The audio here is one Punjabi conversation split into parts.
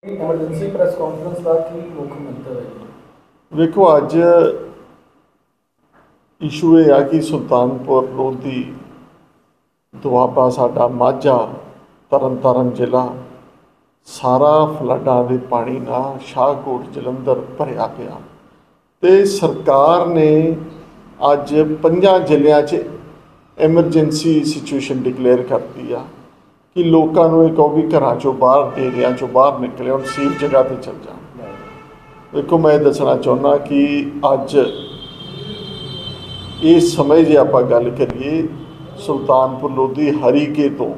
ਐਮਰਜੈਂਸੀ ਪ੍ਰੈਸ ਕਾਨਫਰੰਸ ਦਾ ਕੀ ਮੁੱਖ ਮੰਤਵ ਹੈ ਜੀ? ਵੇਖੋ, ਅੱਜ ਇਸ਼ੂ ਇਹ ਆ ਕਿ ਸੁਲਤਾਨਪੁਰ ਲੋਧੀ, ਦੁਆਬਾ, ਸਾਡਾ ਮਾਝਾ, ਤਰਨਤਾਰਨ ਜ਼ਿਲ੍ਹਾ ਸਾਰਾ ਫਲੱਡਾਂ ਦੇ ਪਾਣੀ ਨਾਲ ਸ਼ਾਹਕੋਟ, ਜਲੰਧਰ ਭਰਿਆ ਪਿਆ। ਤੇ ਸਰਕਾਰ ਨੇ ਅੱਜ 5 ਜ਼ਿਲ੍ਹਿਆਂ 'ਚ ਐਮਰਜੈਂਸੀ ਸਿਚੁਏਸ਼ਨ ਡਿਕਲੇਅਰ ਕਰਤੀ ਆ ਕਿ ਲੋਕਾਂ ਨੂੰ ਇਹ ਕਹੋ ਵੀ ਘਰਾਂ 'ਚੋਂ ਬਾਹਰ, ਏਰੀਆ 'ਚੋਂ ਬਾਹਰ ਨਿਕਲੇ, ਹੁਣ ਸੇਫ ਜਗ੍ਹਾ 'ਤੇ ਚੱਲ ਜਾਣ। ਵੇਖੋ, ਮੈਂ ਦੱਸਣਾ ਚਾਹੁੰਦਾ ਕਿ ਅੱਜ ਇਸ ਸਮੇਂ ਜੇ ਆਪਾਂ ਗੱਲ ਕਰੀਏ, ਸੁਲਤਾਨਪੁਰ ਲੋਧੀ ਹਰੀਕੇ ਤੋਂ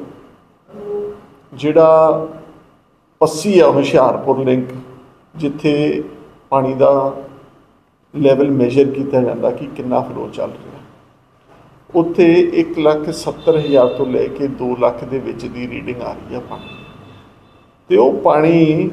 ਜਿਹੜਾ ਪੱਸੀ ਆ ਹੁਸ਼ਿਆਰਪੁਰ ਲਿੰਕ, ਜਿੱਥੇ ਪਾਣੀ ਦਾ ਲੈਵਲ ਮੇਜਰ ਕੀਤਾ ਜਾਂਦਾ ਕਿ ਕਿੰਨਾ ਫਲੋ ਚੱਲ ਰਿਹਾ, ਉੱਥੇ 1,70,000 ਤੋਂ ਲੈ ਕੇ 2 ਲੱਖ ਦੇ ਵਿੱਚ ਦੀ ਰੀਡਿੰਗ ਆ ਰਹੀ ਆ ਪਾਣੀ। ਅਤੇ ਉਹ ਪਾਣੀ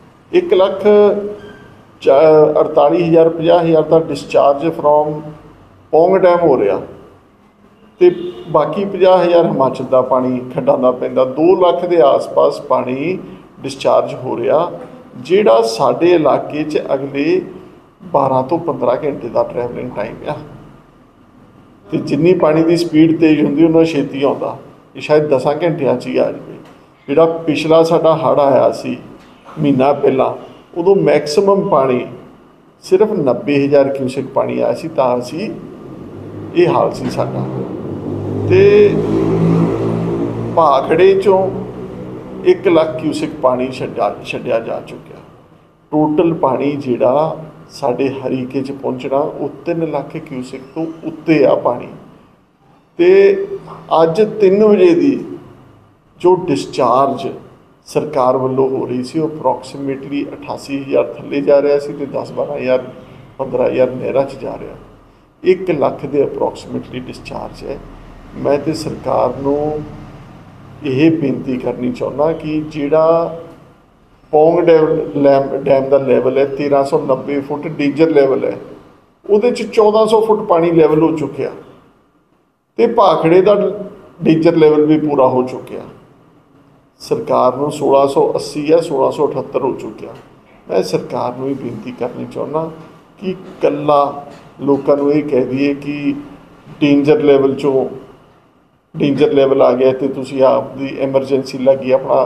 1,48,000 50,000 ਦਾ ਡਿਸਚਾਰਜ ਫਰੋਮ ਪੌਂਗ ਡੈਮ ਹੋ ਰਿਹਾ, ਅਤੇ ਬਾਕੀ 50,000 ਹਿਮਾਚਲ ਦਾ ਪਾਣੀ ਖੱਡਾਂ ਦਾ ਪੈਂਦਾ। 2 ਲੱਖ ਦੇ ਆਸ-ਪਾਸ ਪਾਣੀ ਡਿਸਚਾਰਜ ਹੋ ਰਿਹਾ, ਜਿਹੜਾ ਸਾਡੇ ਇਲਾਕੇ 'ਚ ਅਗਲੇ 12 ਤੋਂ 15 ਘੰਟੇ ਦਾ ਟਰੈਵਲਿੰਗ ਟਾਈਮ ਆ। ਅਤੇ ਜਿੰਨੀ ਪਾਣੀ ਦੀ ਸਪੀਡ ਤੇਜ਼ ਹੁੰਦੀ, ਉਹਨਾਂ ਛੇਤੀ ਆਉਂਦਾ। ਇਹ ਸ਼ਾਇਦ 10 ਘੰਟਿਆਂ 'ਚ ਹੀ ਆ ਜਾਵੇ। ਜਿਹੜਾ ਪਿਛਲਾ ਸਾਡਾ ਹੜ੍ਹ ਆਇਆ ਸੀ ਮਹੀਨਾ ਪਹਿਲਾਂ, ਉਦੋਂ ਮੈਕਸੀਮਮ ਪਾਣੀ ਸਿਰਫ 90,000 ਕਿਊਸੈਕ ਪਾਣੀ ਆਇਆ ਸੀ, ਤਾਂ ਅਸੀਂ ਇਹ ਹਾਲ ਸੀ ਸਾਡਾ। ਅਤੇ ਭਾਖੜੇ 'ਚੋਂ 1 ਲੱਖ ਕਿਊਸੈਕ ਪਾਣੀ ਛੱਡਿਆ ਜਾ ਚੁੱਕਿਆ। ਟੋਟਲ ਪਾਣੀ ਜਿਹੜਾ ਸਾਡੇ ਹਰੀਕੇ 'ਚ ਪਹੁੰਚਣਾ, ਉਹ 3 ਲੱਖ ਕਿਊਸੈਕ ਤੋਂ ਉੱਤੇ ਆ ਪਾਣੀ। ਅਤੇ ਅੱਜ 3 ਵਜੇ ਦੀ ਜੋ ਡਿਸਚਾਰਜ ਸਰਕਾਰ ਵੱਲੋਂ ਹੋ ਰਹੀ ਸੀ, ਉਹ ਅਪਰੋਕਸੀਮੇਟਲੀ 88,000 ਥੱਲੇ ਜਾ ਰਿਹਾ ਸੀ ਅਤੇ 10-12,000 15,000 ਨਹਿਰਾਂ 'ਚ ਜਾ ਰਿਹਾ। 1 ਲੱਖ ਦੇ ਅਪਰੋਕਸੀਮੇਟਲੀ ਡਿਸਚਾਰਜ ਹੈ। ਮੈਂ ਤਾਂ ਸਰਕਾਰ ਨੂੰ ਇਹ ਬੇਨਤੀ ਕਰਨੀ ਚਾਹੁੰਦਾ ਕਿ ਜਿਹੜਾ ਪੌਂਗ ਡੈਮ ਦਾ ਲੈਵਲ ਹੈ 1,390 ਫੁੱਟ ਡੇਂਜਰ ਲੈਵਲ ਹੈ, ਉਹਦੇ 'ਚ 1,400 ਫੁੱਟ ਪਾਣੀ ਲੈਵਲ ਹੋ ਚੁੱਕਿਆ, ਅਤੇ ਭਾਖੜੇ ਦਾ ਡੇਂਜਰ ਲੈਵਲ ਵੀ ਪੂਰਾ ਹੋ ਚੁੱਕਿਆ। ਸਰਕਾਰ ਨੂੰ 1,680 ਜਾਂ 1,678 ਹੋ ਚੁੱਕਿਆ। ਮੈਂ ਸਰਕਾਰ ਨੂੰ ਇਹ ਬੇਨਤੀ ਕਰਨੀ ਚਾਹੁੰਦਾ ਕਿ ਇਕੱਲਾ ਲੋਕਾਂ ਨੂੰ ਇਹ ਕਹਿ ਦਈਏ ਕਿ ਡੇਂਜਰ ਲੈਵਲ 'ਚੋਂ ਡੇਂਜਰ ਲੈਵਲ ਆ ਗਿਆ ਅਤੇ ਤੁਸੀਂ ਆਪ ਦੀ ਐਮਰਜੈਂਸੀ ਲੱਗੀ ਆਪਣਾ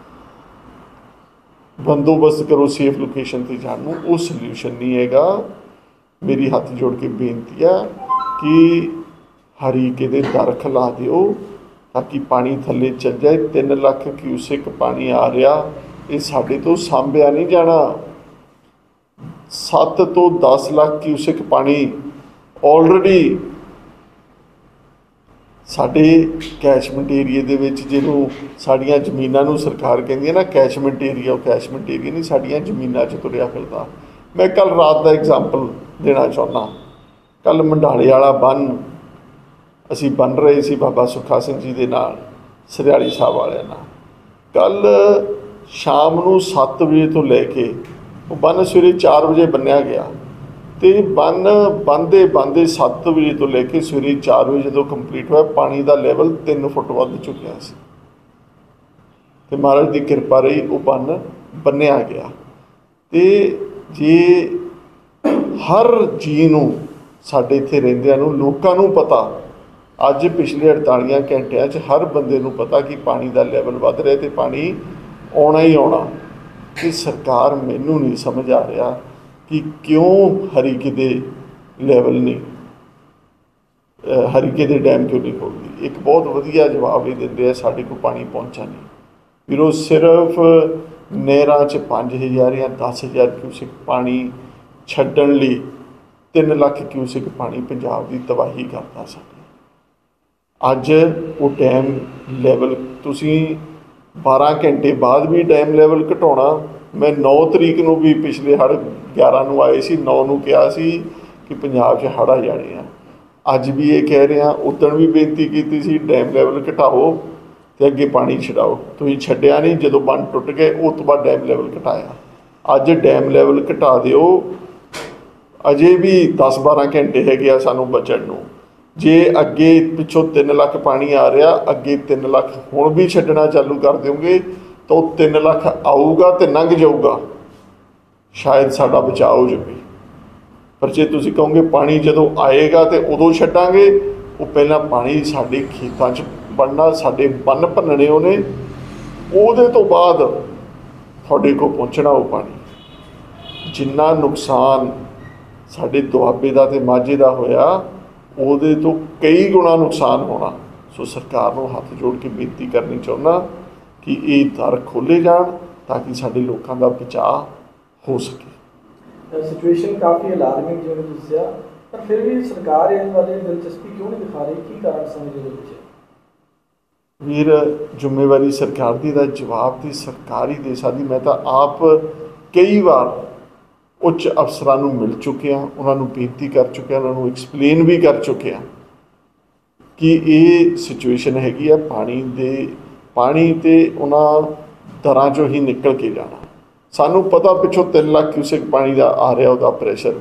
ਬੰਦੋਬਸਤ ਕਰੋ ਸੇਫ ਲੋਕੇਸ਼ਨ 'ਤੇ ਜਾਣ ਨੂੰ, ਉਹ ਸਲਿਊਸ਼ਨ ਨਹੀਂ ਹੈਗਾ। ਮੇਰੀ ਹੱਥ ਜੋੜ ਕੇ ਬੇਨਤੀ ਆ ਕਿ ਹਰੀਕੇ ਦੇ ਦਰ ਖਿਲਾ ਦਿਓ ਤਾਂ ਕਿ ਪਾਣੀ ਥੱਲੇ ਚੱਲ ਜਾਏ। 3 ਲੱਖ ਕਿਊਸੈਕ ਪਾਣੀ ਆ ਰਿਹਾ, ਇਹ ਸਾਡੇ ਤੋਂ ਸਾਂਭਿਆ ਨਹੀਂ ਜਾਣਾ। 7 ਤੋਂ 10 ਲੱਖ ਕਿਊਸੈਕ ਪਾਣੀ ਆਲਰੇਡੀ ਸਾਡੇ ਕੈਚਮੈਂਟ ਏਰੀਏ ਦੇ ਵਿੱਚ, ਜਿਹਨੂੰ ਸਾਡੀਆਂ ਜ਼ਮੀਨਾਂ ਨੂੰ ਸਰਕਾਰ ਕਹਿੰਦੀ ਹੈ ਨਾ ਕੈਚਮੈਂਟ ਏਰੀਆ, ਉਹ ਕੈਚਮੈਂਟ ਏਰੀਆ ਨਹੀਂ, ਸਾਡੀਆਂ ਜ਼ਮੀਨਾਂ 'ਚ ਤੁਰਿਆ ਫਿਰਦਾ। ਮੈਂ ਕੱਲ੍ਹ ਰਾਤ ਦਾ ਐਗਜ਼ਾਮਪਲ ਦੇਣਾ ਚਾਹੁੰਦਾ। ਕੱਲ੍ਹ ਮੰਡਾਲੇ ਵਾਲਾ ਬੰਨ੍ਹ ਅਸੀਂ ਬੰਨ੍ਹ ਰਹੇ ਸੀ ਬਾਬਾ ਸੁੱਖਾ ਸਿੰਘ ਜੀ ਦੇ ਨਾਲ, ਸਰਿਆਲੀ ਸਾਹਿਬ ਵਾਲਿਆਂ ਨਾਲ। ਕੱਲ੍ਹ ਸ਼ਾਮ ਨੂੰ 7 ਵਜੇ ਤੋਂ ਲੈ ਕੇ ਉਹ ਬੰਨ੍ਹ ਸਵੇਰੇ 4 ਵਜੇ ਬੰਨ੍ਹਿਆ ਗਿਆ, ਅਤੇ ਬੰਨ੍ਹਦੇ 7 ਵਜੇ ਤੋਂ ਲੈ ਕੇ ਸਵੇਰੇ 4 ਵਜੇ ਜਦੋਂ ਕੰਪਲੀਟ ਹੋਇਆ, ਪਾਣੀ ਦਾ ਲੈਵਲ 3 ਫੁੱਟ ਵੱਧ ਚੁੱਕਿਆ ਸੀ। ਅਤੇ ਮਹਾਰਾਜ ਦੀ ਕਿਰਪਾ ਰਹੀ, ਉਹ ਬੰਨ੍ਹ ਬੰਨ੍ਹਿਆ ਗਿਆ। ਅਤੇ ਜੇ ਹਰ ਜੀਅ ਨੂੰ, ਸਾਡੇ ਇੱਥੇ ਰਹਿੰਦਿਆਂ ਨੂੰ, ਲੋਕਾਂ ਨੂੰ ਪਤਾ, ਅੱਜ ਪਿਛਲੇ 48 ਘੰਟਿਆਂ 'ਚ ਹਰ ਬੰਦੇ ਨੂੰ ਪਤਾ ਕਿ ਪਾਣੀ ਦਾ ਲੈਵਲ ਵੱਧ ਰਿਹਾ ਅਤੇ ਪਾਣੀ ਆਉਣਾ ਹੀ ਆਉਣਾ। ਅਤੇ ਸਰਕਾਰ, ਮੈਨੂੰ ਨਹੀਂ ਸਮਝ ਆ ਰਿਹਾ ਕਿ ਕਿਉਂ ਹਰੀਕੇ ਦੇ ਲੈਵਲ ਨਹੀਂ, ਹਰੀਕੇ ਦੇ ਡੈਮ ਕਿਉਂ ਨਹੀਂ ਖੋਲ੍ਹਦੀ। ਇੱਕ ਬਹੁਤ ਵਧੀਆ ਜਵਾਬ ਇਹ ਦਿੰਦੇ ਆ, ਸਾਡੇ ਕੋਲ ਪਾਣੀ ਪਹੁੰਚਾ ਨਹੀਂ। ਫਿਰ ਉਹ ਸਿਰਫ ਨਹਿਰਾਂ 'ਚ 5,000 ਜਾਂ 10,000 ਕਿਊਸੈਕ ਪਾਣੀ ਛੱਡਣ ਲਈ 3 ਲੱਖ ਕਿਊਸੈਕ ਪਾਣੀ ਪੰਜਾਬ ਦੀ ਤਬਾਹੀ ਕਰਦਾ ਸਾਡੇ। ਅੱਜ ਉਹ ਡੈਮ ਲੈਵਲ, ਤੁਸੀਂ 12 ਘੰਟੇ ਬਾਅਦ ਵੀ ਡੈਮ ਲੈਵਲ ਘਟਾਉਣਾ। ਮੈਂ 9 ਤਰੀਕ ਨੂੰ ਵੀ, ਪਿਛਲੇ ਹੜ੍ਹ 11 ਨੂੰ ਆਏ ਸੀ, 9 ਨੂੰ ਕਿਹਾ ਸੀ ਕਿ ਪੰਜਾਬ 'ਚ ਹੜ੍ਹ ਆ ਜਾਣੇ ਆ। ਅੱਜ ਵੀ ਇਹ ਕਹਿ ਰਹੇ ਹਾਂ, ਉਦਣ ਵੀ ਬੇਨਤੀ ਕੀਤੀ ਸੀ ਡੈਮ ਲੈਵਲ ਘਟਾਓ ਅਤੇ ਅੱਗੇ ਪਾਣੀ ਛਡਾਓ। ਤੁਸੀਂ ਛੱਡਿਆ ਨਹੀਂ, ਜਦੋਂ ਬੰਨ੍ਹ ਟੁੱਟ ਗਏ ਉਸ ਤੋਂ ਬਾਅਦ ਡੈਮ ਲੈਵਲ ਘਟਾਇਆ। ਅੱਜ ਡੈਮ ਲੈਵਲ ਘਟਾ ਦਿਓ, ਅਜੇ ਵੀ 10-12 ਘੰਟੇ ਹੈਗੇ ਆ ਸਾਨੂੰ ਬਚਣ ਨੂੰ। ਜੇ ਅੱਗੇ ਪਿੱਛੋਂ 3 ਲੱਖ ਪਾਣੀ ਆ ਰਿਹਾ, ਅੱਗੇ 3 ਲੱਖ ਹੁਣ ਵੀ ਛੱਡਣਾ ਚਾਲੂ ਕਰ ਦਿਓਗੇ ਤਾਂ ਉਹ 3 ਲੱਖ ਆਊਗਾ ਤੇ ਲੰਘ ਜਾਊਗਾ, ਸ਼ਾਇਦ ਸਾਡਾ ਬਚਾਅ ਹੋ ਜਾਵੇ। ਪਰ ਜੇ ਤੁਸੀਂ ਕਹੋਗੇ ਪਾਣੀ ਜਦੋਂ ਆਏਗਾ ਤੇ ਉਦੋਂ ਛੱਡਾਂਗੇ, ਉਹ ਪਹਿਲਾਂ ਪਾਣੀ ਸਾਡੇ ਖੇਤਾਂ 'ਚ ਬਣਨਾ, ਸਾਡੇ ਬੰਨ ਭੰਨਣੇ ਉਹਨੇ, ਉਹਦੇ ਤੋਂ ਬਾਅਦ ਤੁਹਾਡੇ ਕੋਲ ਪਹੁੰਚਣਾ ਉਹ ਪਾਣੀ। ਜਿੰਨਾ ਨੁਕਸਾਨ ਸਾਡੇ ਦੁਆਬੇ ਦਾ ਤੇ ਮਾਝੇ ਦਾ ਹੋਇਆ, ਉਹਦੇ ਤੋਂ ਕਈ ਗੁਣਾ ਨੁਕਸਾਨ ਹੋਣਾ। ਸੋ ਸਰਕਾਰ ਨੂੰ ਹੱਥ ਜੋੜ ਕੇ ਬੇਨਤੀ ਕਰਨੀ ਚਾਹੁੰਦਾ ਕਿ ਇਹ ਦਰ ਖੋਲ੍ਹੇ ਜਾਣ ਤਾਂ ਕਿ ਸਾਡੇ ਲੋਕਾਂ ਦਾ ਬਚਾਅ ਹੋ ਸਕੇ। ਸਿਚੁਏਸ਼ਨ ਕਾਫੀ ਅਲਾਰਮਿੰਗ ਜਿਵੇਂ ਦੱਸਿਆ, ਪਰ ਫਿਰ ਵੀ ਸਰਕਾਰ ਇਸ ਬਾਰੇ ਦਿਲਚਸਪੀ ਕਿਉਂ ਨਹੀਂ ਦਿਖਾ ਰਹੀ? ਕੀ ਕਾਰਨ ਸਮਝਦੇ ਹੋ ਵਿੱਚ? ਵੀਰ, ਜ਼ਿੰਮੇਵਾਰੀ ਸਰਕਾਰ ਦੀ ਦਾ ਜਵਾਬ ਦੀ ਸਰਕਾਰ ਹੀ ਦੇ ਸਕਦੀ। ਮੈਂ ਤਾਂ ਆਪ ਕਈ ਵਾਰ ਉੱਚ ਅਫਸਰਾਂ ਨੂੰ ਮਿਲ ਚੁੱਕਿਆ, ਉਹਨਾਂ ਨੂੰ ਬੇਨਤੀ ਕਰ ਚੁੱਕਿਆ, ਉਹਨਾਂ ਨੂੰ ਐਕਸਪਲੇਨ ਵੀ ਕਰ ਚੁੱਕਿਆ ਕਿ ਇਹ ਸਿਚੁਏਸ਼ਨ ਹੈਗੀ ਆ, ਪਾਣੀ ਤੇ ਉਹਨਾਂ ਦਰਾਂ 'ਚੋਂ ਹੀ ਨਿਕਲ ਕੇ ਜਾਣਾ। ਸਾਨੂੰ ਪਤਾ ਪਿੱਛੋਂ 3 ਲੱਖ ਕਿਊਸੈਕ ਪਾਣੀ ਦਾ ਆ ਰਿਹਾ, ਉਹਦਾ ਪ੍ਰੈਸ਼ਰ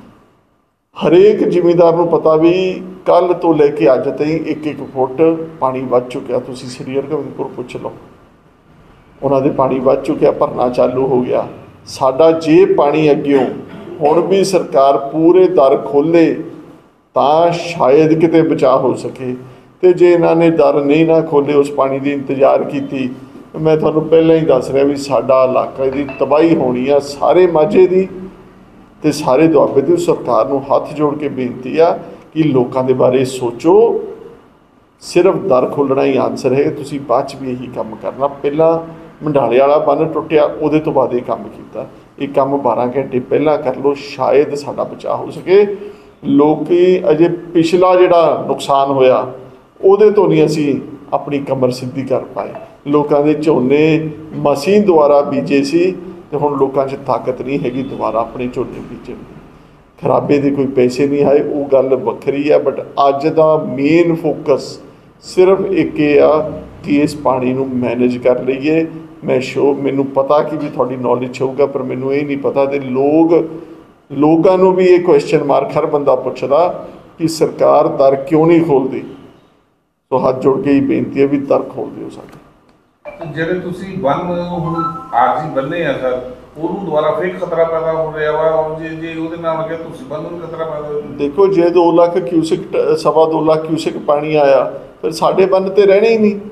ਹਰੇਕ ਜ਼ਿਮੀਂਦਾਰ ਨੂੰ ਪਤਾ ਵੀ ਕੱਲ੍ਹ ਤੋਂ ਲੈ ਕੇ ਅੱਜ ਤਾਈਂ 1-1 ਫੁੱਟ ਪਾਣੀ ਵੱਧ ਚੁੱਕਿਆ। ਤੁਸੀਂ ਸ੍ਰੀ ਹਰਗੋਬਿੰਦਪੁਰ ਪੁੱਛ ਲਓ, ਉਹਨਾਂ ਦੇ ਪਾਣੀ ਵੱਧ ਚੁੱਕਿਆ, ਭਰਨਾ ਚਾਲੂ ਹੋ ਗਿਆ। ਸਾਡਾ ਜੇ ਪਾਣੀ ਅੱਗਿਓਂ ਹੁਣ ਵੀ ਸਰਕਾਰ ਪੂਰੇ ਦਰ ਖੋਲ੍ਹੇ ਤਾਂ ਸ਼ਾਇਦ ਕਿਤੇ ਬਚਾਅ ਹੋ ਸਕੇ, ਅਤੇ ਜੇ ਇਹਨਾਂ ਨੇ ਦਰ ਨਹੀਂ ਨਾ ਖੋਲ੍ਹੇ, ਉਸ ਪਾਣੀ ਦੀ ਇੰਤਜ਼ਾਰ ਕੀਤੀ, ਮੈਂ ਤੁਹਾਨੂੰ ਪਹਿਲਾਂ ਹੀ ਦੱਸ ਰਿਹਾ ਵੀ ਸਾਡਾ ਇਲਾਕਾ ਦੀ ਤਬਾਹੀ ਹੋਣੀ ਆ, ਸਾਰੇ ਮਾਝੇ ਦੀ ਅਤੇ ਸਾਰੇ ਦੁਆਬੇ ਦੀ। ਸਰਕਾਰ ਨੂੰ ਹੱਥ ਜੋੜ ਕੇ ਬੇਨਤੀ ਆ ਕਿ ਲੋਕਾਂ ਦੇ ਬਾਰੇ ਸੋਚੋ। ਸਿਰਫ ਦਰ ਖੋਲ੍ਹਣਾ ਹੀ ਆਨਸਰ ਹੈ, ਤੁਸੀਂ ਬਾਅਦ 'ਚ ਵੀ ਇਹੀ ਕੰਮ ਕਰਨਾ। ਪਹਿਲਾਂ ਮੰਡਾਲੇ ਵਾਲਾ ਬੰਨ੍ਹ ਟੁੱਟਿਆ, ਉਹਦੇ ਤੋਂ ਬਾਅਦ ਇਹ ਕੰਮ ਕੀਤਾ। ਇਹ ਕੰਮ 12 ਘੰਟੇ ਪਹਿਲਾਂ ਕਰ ਲਓ, ਸ਼ਾਇਦ ਸਾਡਾ ਬਚਾਅ ਹੋ ਸਕੇ। ਲੋਕ ਅਜੇ ਪਿਛਲਾ ਜਿਹੜਾ ਨੁਕਸਾਨ ਹੋਇਆ ਉਹਦੇ ਤੋਂ ਨਹੀਂ ਅਸੀਂ ਆਪਣੀ ਕਮਰ ਸਿੱਧੀ ਕਰ ਪਾਏ। ਲੋਕਾਂ ਦੇ ਝੋਨੇ ਮਸੀਂ ਦੁਬਾਰਾ ਬੀਜੇ ਸੀ ਅਤੇ ਹੁਣ ਲੋਕਾਂ 'ਚ ਤਾਕਤ ਨਹੀਂ ਹੈਗੀ ਦੁਬਾਰਾ ਆਪਣੇ ਝੋਨੇ ਬੀਜਣ ਦੀ। ਖਰਾਬੇ ਦੇ ਕੋਈ ਪੈਸੇ ਨਹੀਂ ਆਏ, ਉਹ ਗੱਲ ਵੱਖਰੀ ਹੈ, ਬਟ ਅੱਜ ਦਾ ਮੇਨ ਫੋਕਸ ਸਿਰਫ ਇੱਕ ਇਹ ਆ ਕਿ ਇਸ ਪਾਣੀ ਨੂੰ ਮੈਨੇਜ ਕਰ ਲਈਏ। ਮੈਨੂੰ ਪਤਾ ਕਿ ਵੀ ਤੁਹਾਡੀ ਨੌਲੇਜ ਹੋਊਗਾ, ਪਰ ਮੈਨੂੰ ਇਹ ਨਹੀਂ ਪਤਾ। ਅਤੇ ਲੋਕਾਂ ਨੂੰ ਵੀ ਇਹ ਕੁਐਸਚਨ ਮਾਰਕ ਹਰ ਬੰਦਾ ਪੁੱਛਦਾ ਕਿ ਸਰਕਾਰ ਦਰ ਕਿਉਂ ਨਹੀਂ ਖੋਲ੍ਹਦੀ। ਸੋ ਹੱਥ ਜੋੜ ਕੇ ਹੀ ਬੇਨਤੀ ਹੈ ਵੀ ਦਰ ਖੋਲ੍ਹ ਦਿਓ ਸਾਡੇ। ਜਿਹੜੇ ਤੁਸੀਂ ਬੰਨ ਹੁਣ ਆਰਜੀ ਬੰਨੇ ਆ ਸਰ, ਉਹਨੂੰ ਦੁਬਾਰਾ ਫਿਰ ਖਤਰਾ ਪੈਦਾ ਹੋ ਰਿਹਾ ਵਾ, ਔਰ ਜੇ ਉਹਦੇ ਨਾਲ ਲੱਗਿਆ ਤੁਸੀਂ ਬੰਨ ਨੂੰ ਖਤਰਾ ਪੈਦਾ ਹੋ। ਦੇਖੋ, ਜੇ 2 ਲੱਖ ਕਿਊਸੈਕ 2.25 ਲੱਖ ਕਿਊਸੈਕ ਪਾਣੀ ਆਇਆ, ਫਿਰ ਸਾਡੇ ਬੰਨ ਤੇ ਰਹਿਣੇ ਹੀ ਨਹੀਂ।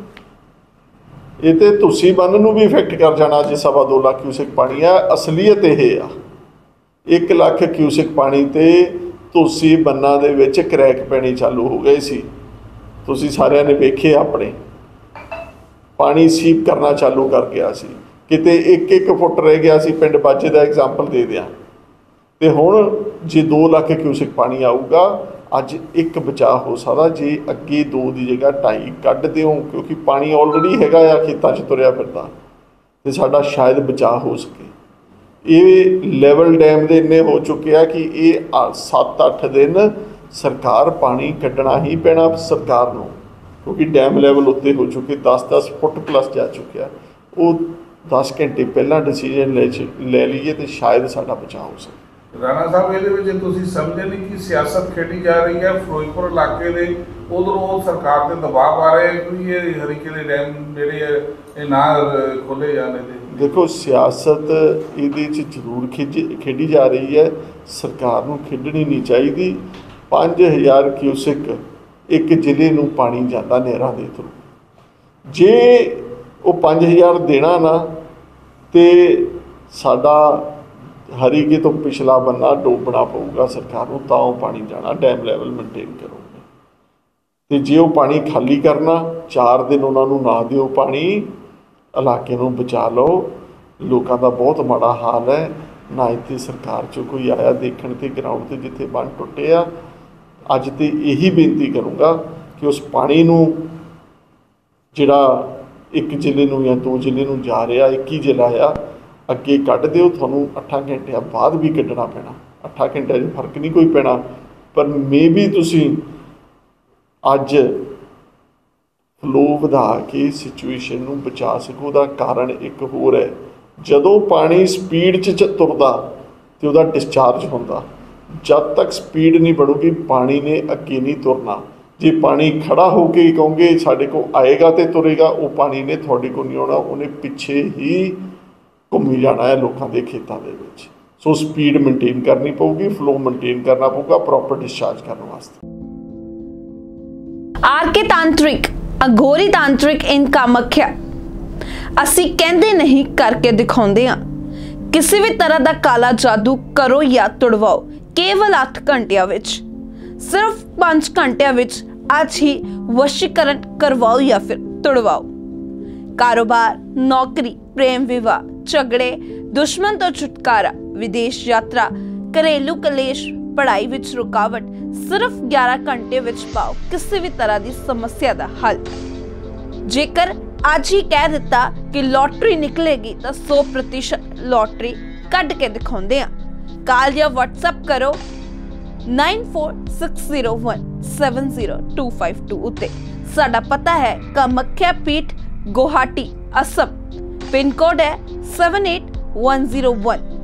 ਇਹ ਤੇ ਤੁਸੀਂ ਬੰਨ ਨੂੰ ਵੀ ਇਫੈਕਟ ਕਰ ਜਾਣਾ ਜੇ 2.25 ਲੱਖ ਕਿਊਸੈਕ ਪਾਣੀ ਆ। ਅਸਲੀਅਤ ਇਹ ਆ, 1 ਲੱਖ ਕਿਊਸੈਕ ਪਾਣੀ ਤੇ ਤੁਸੀਂ ਬੰਨਾਂ ਦੇ ਵਿੱਚ ਕਰੈਕ ਪੈਣੇ ਚਾਲੂ ਹੋ ਗਏ ਸੀ। ਤੁਸੀਂ ਸਾਰਿਆਂ ਨੇ ਵੇਖੇ, ਆਪਣੇ ਪਾਣੀ ਸੀਪ ਕਰਨਾ ਚਾਲੂ ਕਰ ਗਿਆ ਸੀ, ਕਿਤੇ 1-1 ਫੁੱਟ ਰਹਿ ਗਿਆ ਸੀ। ਪਿੰਡ ਬਾਜੇ ਦਾ ਐਗਜ਼ਾਮਪਲ ਦੇ ਦਿਆਂ। ਅਤੇ ਹੁਣ ਜੇ 2 ਲੱਖ ਕਿਊਸੈਕ ਪਾਣੀ ਆਊਗਾ, ਅੱਜ 1 ਬਚਾਅ ਹੋ ਸਕਦਾ ਜੇ ਅੱਗੇ 2 ਦੀ ਜਗ੍ਹਾ 2.5 ਕੱਢ ਦਿਓ, ਕਿਉਂਕਿ ਪਾਣੀ ਆਲਰੇਡੀ ਹੈਗਾ ਆ, ਖੇਤਾਂ 'ਚ ਤੁਰਿਆ ਫਿਰਦਾ, ਅਤੇ ਸਾਡਾ ਸ਼ਾਇਦ ਬਚਾਅ ਹੋ ਸਕੇ। ਇਹ ਲੈਵਲ ਡੈਮ ਦੇ ਇੰਨੇ ਹੋ ਚੁੱਕੇ ਆ ਕਿ ਇਹ 7-8 ਦਿਨ ਸਰਕਾਰ ਪਾਣੀ ਕੱਢਣਾ ਹੀ ਪੈਣਾ ਸਰਕਾਰ ਨੂੰ, ਕਿਉਂਕਿ ਡੈਮ ਲੈਵਲ ਉੱਤੇ ਹੋ ਚੁੱਕੇ 10-10 ਫੁੱਟ ਪਲੱਸ ਜਾ ਚੁੱਕਿਆ। ਉਹ 10 ਘੰਟੇ ਪਹਿਲਾਂ ਡਿਸੀਜ਼ਨ ਲੈ ਲਈਏ ਤਾਂ ਸ਼ਾਇਦ ਸਾਡਾ ਬਚਾਅ ਹੋ ਸਕੇ। ਰਾਣਾ ਸਾਹਿਬ, ਇਹਦੇ ਵਿੱਚ ਤੁਸੀਂ ਸਮਝੇ ਨਹੀਂ ਕਿ ਸਿਆਸਤ ਖੇਡੀ ਜਾ ਰਹੀ ਹੈ ਫਿਰੋਜ਼ਪੁਰ ਇਲਾਕੇ ਦੇ, ਉਧਰੋਂ ਸਰਕਾਰ 'ਤੇ ਦਬਾਅ ਆ ਰਿਹਾ ਕਿ ਇਹ ਹਰੀਕੇ ਦੇ ਡੈਮ ਜਿਹੜੇ ਹੈ ਇਹ ਨਾ ਖੋਲ੍ਹੇ ਜਾਣ। ਦੇਖੋ, ਸਿਆਸਤ ਇਹਦੇ 'ਚ ਜ਼ਰੂਰ ਖੇਡੀ ਜਾ ਰਹੀ ਹੈ, ਸਰਕਾਰ ਨੂੰ ਖੇਡਣੀ ਨਹੀਂ ਚਾਹੀਦੀ। 5000 ਕਿਊਸੈਕ ਇੱਕ ਜ਼ਿਲ੍ਹੇ ਨੂੰ ਪਾਣੀ ਜਾਂਦਾ ਨਹਿਰਾਂ ਦੇ ਥਰੂ। ਜੇ ਉਹ 5000 ਦੇਣਾ ਨਾ, ਅਤੇ ਸਾਡਾ ਹਰੀਕੇ ਤੋਂ ਪਿਛਲਾ ਬੰਨਾ ਡੋਬਣਾ ਪਊਗਾ ਸਰਕਾਰ ਨੂੰ, ਤਾਂ ਉਹ ਪਾਣੀ ਜਾਣਾ। ਡੈਮ ਲੈਵਲ ਮੇਨਟੇਨ ਕਰੋਗੇ। ਅਤੇ ਜੇ ਉਹ ਪਾਣੀ ਖਾਲੀ ਕਰਨਾ, 4 ਦਿਨ ਉਹਨਾਂ ਨੂੰ ਨਾ ਦਿਓ ਪਾਣੀ, ਇਲਾਕੇ ਨੂੰ ਬਚਾ ਲਓ। ਲੋਕਾਂ ਦਾ ਬਹੁਤ ਮਾੜਾ ਹਾਲ ਹੈ। ਨਾ ਇੱਥੇ ਸਰਕਾਰ 'ਚੋਂ ਕੋਈ ਆਇਆ ਦੇਖਣ 'ਤੇ ਗਰਾਊਂਡ 'ਤੇ ਜਿੱਥੇ ਬੰਨ੍ਹ ਟੁੱਟੇ ਆ। ਅੱਜ ਤਾਂ ਇਹੀ ਬੇਨਤੀ ਕਰੂੰਗਾ ਕਿ ਉਸ ਪਾਣੀ ਨੂੰ ਜਿਹੜਾ 1 ਜ਼ਿਲ੍ਹੇ ਨੂੰ ਜਾਂ 2 ਜ਼ਿਲ੍ਹੇ ਨੂੰ ਜਾ ਰਿਹਾ, 21 ਜ਼ਿਲ੍ਹਾ ਆ, ਅੱਗੇ ਕੱਢ ਦਿਓ। ਤੁਹਾਨੂੰ 8 ਘੰਟਿਆਂ ਬਾਅਦ ਵੀ ਕੱਢਣਾ ਪੈਣਾ। 8 ਘੰਟਿਆਂ 'ਚ ਫਰਕ ਨਹੀਂ ਕੋਈ ਪੈਣਾ, ਪਰ ਮੇਬੀ ਤੁਸੀਂ ਅੱਜ ਫਲੋ ਵਧਾ ਕੇ ਸਿਚੁਏਸ਼ਨ ਨੂੰ ਬਚਾ ਸਕੋ। ਉਹਦਾ ਕਾਰਨ ਇੱਕ ਹੋਰ ਹੈ, ਜਦੋਂ ਪਾਣੀ ਸਪੀਡ 'ਚ ਤੁਰਦਾ ਅਤੇ ਉਹਦਾ ਡਿਸਚਾਰਜ ਹੁੰਦਾ, ਜਦ ਤੱਕ ਸਪੀਡ ਨਹੀਂ ਬਣੂਗੀ ਪਾਣੀ ਨੇ ਅੱਗੇ ਨਹੀਂ ਤੁਰਨਾ। जे पानी खड़ा होके ही कहोगे साढ़े को आएगा तो तुरेगा, वो पानी ने थोड़े को नहीं आना, उन्हें पिछे ही घूमी जाना है लोगों के खेतों के विच। सो स्पीड मेनटेन करनी पऊगी, फ्लो मेनटेन करना पऊगा प्रॉपर डिस्चार्ज करने वास्ते। आरके तांत्रिक अघोरी तांत्रिक इन कामाख्या असी कहते नहीं करके दिखाते हैं। किसी भी तरह का काला जादू करो या तुड़वाओ केवल 8 घंटिया विच, सिर्फ 5 घंटिया विच आज ही वशीकरण करवाओ या फिर तुड़वाओ। कारोबार, नौकरी, प्रेम विवाह, झगड़े, दुश्मन तो छुटकारा, विदेश यात्रा, घरेलू कलेश, पढ़ाई विच रुकावट, सिर्फ 11 घंटे विच पाओ किसी भी तरह की समस्या का हल। जेकर आज ही कह दिता कि लॉटरी निकलेगी तो 100% लॉटरी कट के दिखाते हैं। कॉल या व्हाट्सएप करो 9460170252 उत्ते। साडा पता है कामाख्या पीठ, गुवाहाटी, असम। पिन कोड है 78101।